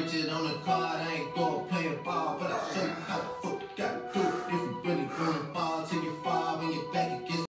Richard on the card, I ain't gon' play a ball, but I show you